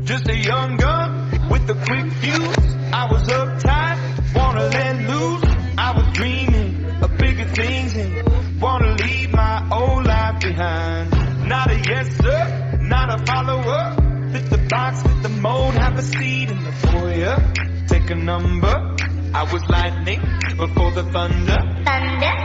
Just a young gun with a quick fuse. I was uptight, wanna let loose. I was dreaming of bigger things and wanna leave my old life behind. Not a yes sir, not a follower. Fit the box, fit the mold, have a seat in the foyer. Take a number. I was lightning before the thunder. Thunder.